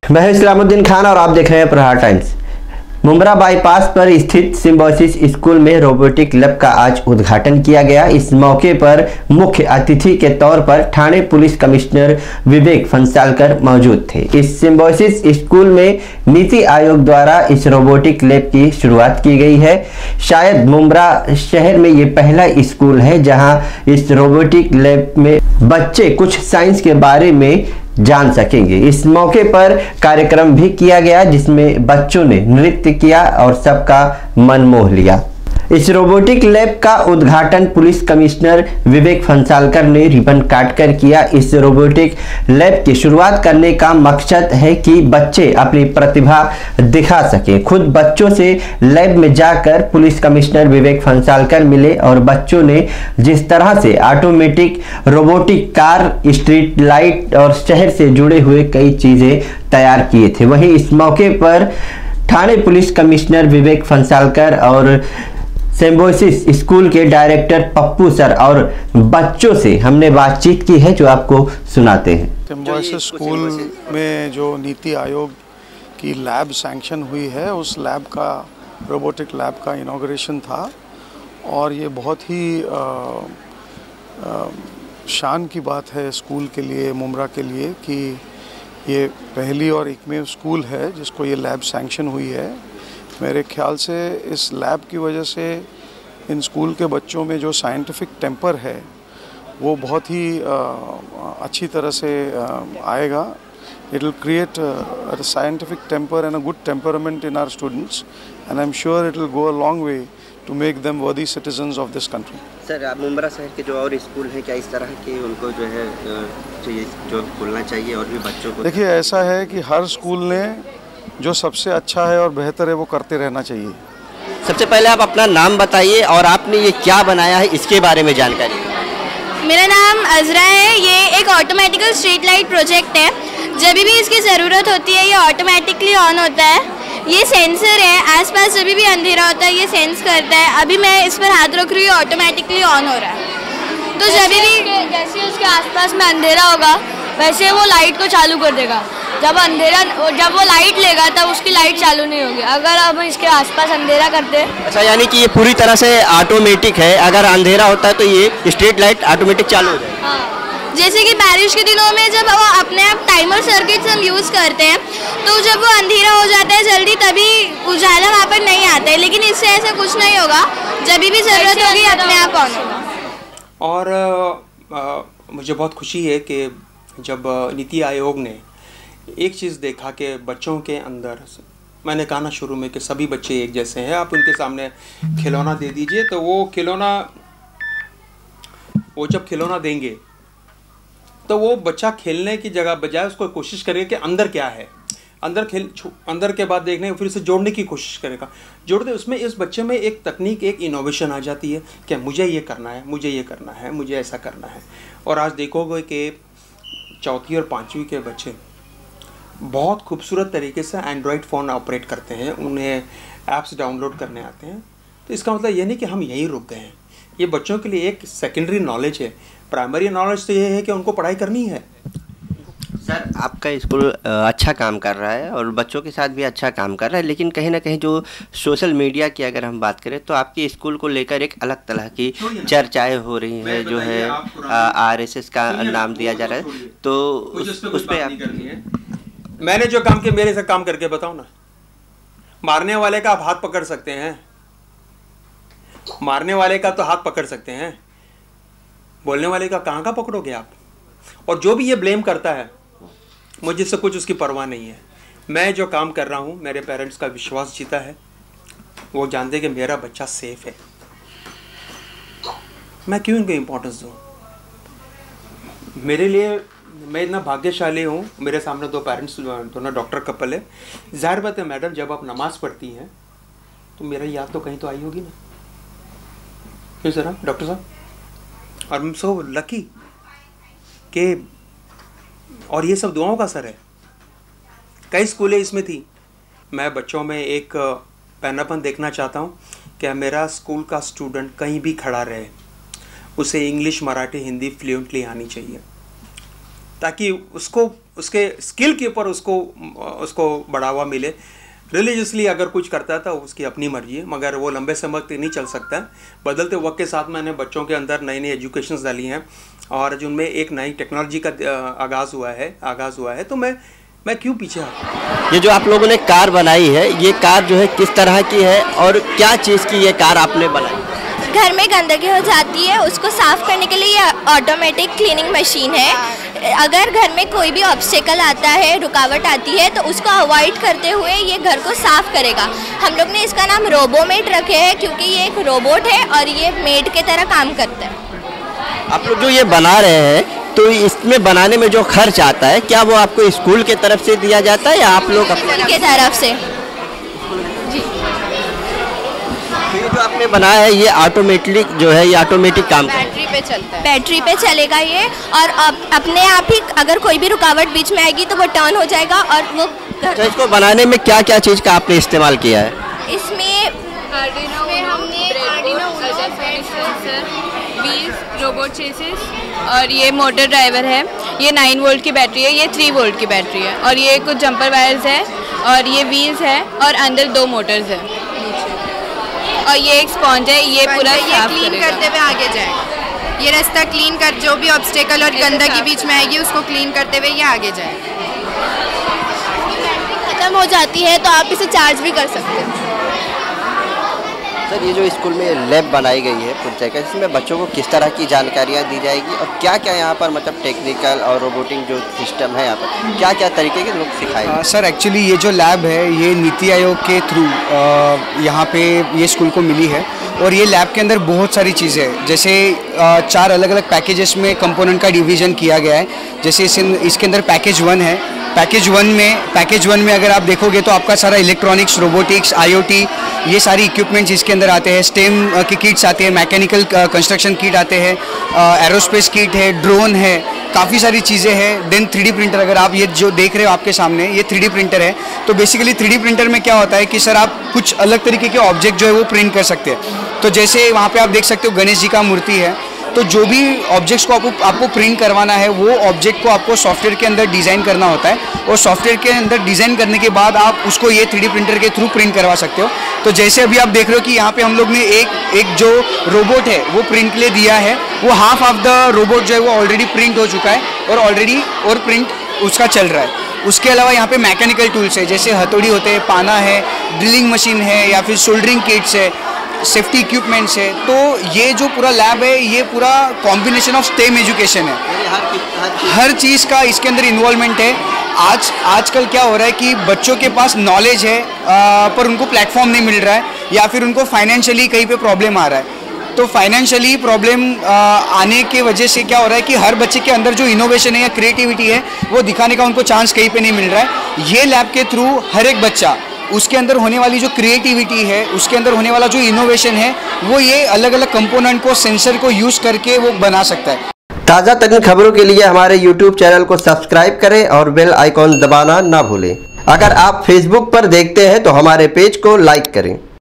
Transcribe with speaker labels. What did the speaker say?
Speaker 1: मैं हूं इस्लामुद्दीन खान और आप देख रहे हैं प्रहार टाइम्स। मुंब्रा बाईपास पर स्थित सिम्बोसिस स्कूल में रोबोटिक लैब का आज उद्घाटन किया गया। इस मौके पर मुख्य अतिथि के तौर पर ठाणे पुलिस कमिश्नर विवेक फंसालकर मौजूद थे। इस सिम्बोसिस स्कूल में नीति आयोग द्वारा इस रोबोटिक लैब की शुरुआत की गई है। शायद मुंब्रा शहर में ये पहला स्कूल है जहां इस रोबोटिक लैब में बच्चे कुछ साइंस के बारे में जान सकेंगे। इस मौके पर कार्यक्रम भी किया गया जिसमें बच्चों ने नृत्य किया और सबका मन मोह लिया। इस रोबोटिक लैब का उद्घाटन पुलिस कमिश्नर विवेक फंसालकर ने रिबन काटकर किया। इस रोबोटिक लैब की शुरुआत करने का मकसद है कि बच्चे अपनी प्रतिभा दिखा सकें। खुद बच्चों से लैब में जाकर पुलिस कमिश्नर विवेक फंसालकर मिले और बच्चों ने जिस तरह से automatic robotic car, street light और शहर से जुड़े हुए कई चीजें तैयार किए थे। वहीं इस मौके पर ठाणे पुलिस कमिश्नर विवेक फंसालकर और सिम्बोसिस स्कूल के डायरेक्टर पप्पू सर और बच्चों से हमने बातचीत की है जो आपको सुनाते हैं।
Speaker 2: सिम्बोसिस स्कूल में जो नीति आयोग की लैब सैंक्शन हुई है उस लैब का रोबोटिक लैब का इनॉग्रेशन था और ये बहुत ही शान की बात है स्कूल के लिए, मुंब्रा के लिए कि ये पहली और एकमेव स्कूल है जिसको ये लैब सैंक्शन हुई है। मेरे ख्याल से इस लैब की वजह से इन स्कूल के बच्चों में जो साइंटिफिक टेम्पर है वो बहुत ही अच्छी तरह से आएगा। It will create a scientific temper and a good temperament in our students and I am sure it will go a long way to make them worthy citizens of this country.
Speaker 1: Sir, आप मुंब्रा शहर के जो और school हैं क्या इस तरह के उनको जो है जो खुलना चाहिए और भी बच्चों को?
Speaker 2: देखिए, ऐसा है कि हर स्कूल ने जो सबसे अच्छा है और बेहतर है वो करते रहना चाहिए।
Speaker 1: सबसे पहले आप अपना नाम बताइए और आपने ये क्या बनाया है इसके बारे में जानकारी।
Speaker 3: मेरा नाम अजरा है। ये एक ऑटोमेटिकल स्ट्रीट लाइट प्रोजेक्ट है। जब भी इसकी ज़रूरत होती है ये ऑटोमेटिकली ऑन होता है। ये सेंसर है, आसपास जब भी अंधेरा होता है ये सेंस करता है। अभी मैं इस पर हाथ रख रही हूँ, ऑटोमेटिकली ऑन हो रहा है। तो जब भी जैसे उसके आसपास में अंधेरा होगा वैसे वो लाइट को चालू कर देगा। जब वो लाइट लेगा तब उसकी लाइट चालू नहीं होगी अगर अब इसके आसपास अंधेरा करते हैं।
Speaker 1: अच्छा, यानी कि ये पूरी तरह से ऑटोमेटिक है। अगर अंधेरा होता है तो ये स्ट्रीट लाइट ऑटोमेटिक चालू हो जाए।
Speaker 3: हाँ, जैसे कि बारिश के दिनों में जब वो अपने आप टाइमर सर्किट्स हम यूज़ करते हैं तो जब वो अंधेरा हो जाता है जल्दी तभी उजाला वहाँ पर नहीं आता है, लेकिन इससे ऐसा कुछ नहीं होगा। जब भी ज़रूरत होगी अपने आप ऑन होगा।
Speaker 4: और मुझे बहुत खुशी है कि जब नीति आयोग ने एक चीज़ देखा कि बच्चों के अंदर, मैंने कहा ना शुरू में कि सभी बच्चे एक जैसे हैं, आप उनके सामने खिलौना दे दीजिए तो वो जब खिलौना देंगे तो वो बच्चा खेलने की जगह बजाय उसको कोशिश करेगा कि अंदर क्या है, अंदर के बाद देखने फिर उसे जोड़ने की कोशिश करेगा। जोड़ते उसमें इस बच्चे में एक तकनीक, एक इनोवेशन आ जाती है कि मुझे ये करना है, मुझे ये करना है, मुझे ऐसा करना है। और आज देखोगे कि चौथी और पाँचवीं के बच्चे बहुत खूबसूरत तरीके से एंड्रॉयड फ़ोन ऑपरेट करते हैं, उन्हें ऐप्स डाउनलोड करने आते हैं। तो इसका मतलब ये नहीं कि हम यहीं रुक गए हैं। ये बच्चों के लिए एक सेकेंडरी नॉलेज है। प्राइमरी नॉलेज तो ये है कि उनको पढ़ाई करनी है।
Speaker 1: सर, आपका स्कूल अच्छा काम कर रहा है और बच्चों के साथ भी अच्छा काम कर रहा है, लेकिन कहीं ना कहीं जो सोशल मीडिया की अगर हम बात करें तो आपके स्कूल को लेकर एक अलग तरह की चर्चाएं हो रही हैं, जो है RSS का नाम दिया जा रहा है। तो उस पर आप
Speaker 4: मैंने जो काम किया मेरे से काम करके बताओ ना। मारने वाले का आप हाथ पकड़ सकते हैं, मारने वाले का तो हाथ पकड़ सकते हैं, बोलने वाले का कहाँ का पकड़ोगे आप? और जो भी ये ब्लेम करता है मुझे इससे कुछ उसकी परवाह नहीं है। मैं जो काम कर रहा हूँ मेरे पेरेंट्स का विश्वास जीता है। वो जानते कि मेरा बच्चा सेफ है, मैं क्यों इनको इम्पोर्टेंस दूँ? मेरे लिए मैं इतना भाग्यशाली हूँ, मेरे सामने दो पेरेंट्स, दोनों डॉक्टर कपल है। जाहिर बात है मैडम, जब आप नमाज़ पढ़ती हैं तो मेरा याद तो कहीं तो आई होगी ना, क्यों सर डॉक्टर साहब? और मैं सो लकी कि, और ये सब दुआओं का असर है। कई स्कूलें इसमें थी। मैं बच्चों में एक पैनापन देखना चाहता हूँ कि मेरा स्कूल का स्टूडेंट कहीं भी खड़ा रहे, उसे इंग्लिश, मराठी, हिंदी फ्लुएंटली आनी चाहिए। ताकि उसको उसके स्किल के ऊपर उसको बढ़ावा मिले। रिलीजियसली अगर कुछ करता है तो उसकी अपनी मर्जी है, मगर वो लंबे समय तक नहीं चल सकता है। बदलते वक्त के साथ मैंने बच्चों के अंदर नई नई एजुकेशंस डाली हैं और जिनमें एक नई टेक्नोलॉजी का आगाज़ हुआ है तो मैं क्यों पीछे हूँ।
Speaker 1: ये जो आप लोगों ने कार बनाई है, ये कार जो है किस तरह की है और क्या चीज़ की ये कार आपने बनाई?
Speaker 3: घर में गंदगी हो जाती है, उसको साफ़ करने के लिए ये ऑटोमेटिक क्लीनिंग मशीन है। अगर घर में कोई भी ऑब्स्टेकल आता है, रुकावट आती है, तो उसको अवॉइड करते हुए ये घर को साफ़ करेगा। हम लोग ने इसका नाम रोबोमेट रखे है क्योंकि ये एक रोबोट है और ये मेड के तरह काम करता है।
Speaker 1: आप लोग जो ये बना रहे हैं तो इसमें बनाने में जो खर्च आता है, क्या वो आपको स्कूल के तरफ से दिया जाता है या आप लोग अपने
Speaker 3: के तरफ से?
Speaker 1: तो ये जो आपने बनाया है ये ऑटोमेटिक जो है, ये ऑटोमेटिक काम
Speaker 3: बैटरी पे चलता है। बैटरी पे चलेगा ये, और अपने आप ही अगर कोई भी रुकावट बीच में आएगी तो वो टर्न हो जाएगा। और वो
Speaker 1: तो इसको बनाने में क्या क्या चीज़ का आपने इस्तेमाल किया है?
Speaker 3: इसमें हमने
Speaker 5: रोबोट चेसिस और ये मोटर ड्राइवर है। ये 9 वोल्ट की बैटरी है, ये 3 वोल्ट की बैटरी है, और ये कुछ जंपर वायर्स है और ये व्हील्स है और अंदर 2 मोटर्स है और ये एक स्पॉन्ज है। ये पूरा
Speaker 6: ये क्लीन करते हुए आगे जाएगा। ये रास्ता क्लीन कर, जो भी ऑब्स्टेकल और गंदगी बीच में आएगी उसको क्लीन करते हुए ये आगे जाएगा।
Speaker 3: खत्म हो जाती है तो आप इसे चार्ज भी कर सकते हैं।
Speaker 1: सर, ये जो स्कूल में लैब बनाई गई है प्रोजेक्ट, इसमें बच्चों को किस तरह की जानकारियाँ दी जाएगी और क्या क्या यहाँ पर मतलब टेक्निकल और रोबोटिक जो सिस्टम है यहाँ पर क्या क्या तरीके के लोग सिखाएंगे?
Speaker 7: सर एक्चुअली ये जो लैब है ये नीति आयोग के थ्रू यहाँ पे ये स्कूल को मिली है और ये लैब के अंदर बहुत सारी चीज़ें हैं। जैसे 4 अलग अलग पैकेजेस में कंपोनेंट का डिवीज़न किया गया है। जैसे इसके अंदर पैकेज 1 है। पैकेज वन में अगर आप देखोगे तो आपका सारा इलेक्ट्रॉनिक्स, रोबोटिक्स, IoT ये सारी इक्विपमेंट्स इसके अंदर आते हैं। स्टेम की किट्स आते हैं, मैकेनिकल कंस्ट्रक्शन किट आते हैं, एरोस्पेस किट है, ड्रोन है, काफ़ी सारी चीज़ें हैं। देन 3D प्रिंटर, अगर आप ये जो देख रहे हो आपके सामने ये 3D प्रिंटर है। तो बेसिकली 3D प्रिंटर में क्या होता है कि सर आप कुछ अलग तरीके के ऑब्जेक्ट जो है वो प्रिंट कर सकते हैं। तो जैसे वहाँ पे आप देख सकते हो गणेश जी का मूर्ति है, तो जो भी ऑब्जेक्ट्स को आपको प्रिंट करवाना है वो ऑब्जेक्ट को आपको सॉफ्टवेयर के अंदर डिज़ाइन करना होता है और सॉफ्टवेयर के अंदर डिज़ाइन करने के बाद आप उसको ये 3D प्रिंटर के थ्रू प्रिंट करवा सकते हो। तो जैसे अभी आप देख रहे हो कि यहाँ पे हम लोग ने एक जो रोबोट है वो प्रिंट के लिए दिया है, वो हाफ ऑफ द रोबोट जो है वो ऑलरेडी प्रिंट हो चुका है और प्रिंट उसका चल रहा है। उसके अलावा यहाँ पे मैकेनिकल टूल्स है, जैसे हथौड़ी होते हैं, पाना है, ड्रिलिंग मशीन है या फिर सोल्डरिंग किट्स है, सेफ्टी इक्विपमेंट्स है। तो ये जो पूरा लैब है ये पूरा कॉम्बिनेशन ऑफ स्टेम एजुकेशन है। हर चीज़ का इसके अंदर इन्वॉल्वमेंट है। आजकल क्या हो रहा है कि बच्चों के पास नॉलेज है पर उनको प्लेटफॉर्म नहीं मिल रहा है या फिर उनको फाइनेंशियली कहीं पे प्रॉब्लम आ रहा है। तो फाइनेंशियली प्रॉब्लम आने के वजह से क्या हो रहा है कि हर बच्चे के अंदर जो इनोवेशन है या क्रिएटिविटी है वो दिखाने का उनको चांस कहीं पे नहीं मिल रहा है। ये लैब के थ्रू हर एक बच्चा उसके अंदर होने वाली जो क्रिएटिविटी है, उसके अंदर होने वाला जो इनोवेशन है, वो ये अलग अलग कंपोनेंट को, सेंसर को यूज़ करके वो बना सकता है।
Speaker 1: ताज़ा तरीन खबरों के लिए हमारे YouTube चैनल को सब्सक्राइब करें और बेल आइकॉन दबाना ना भूलें। अगर आप Facebook पर देखते हैं तो हमारे पेज को लाइक करें।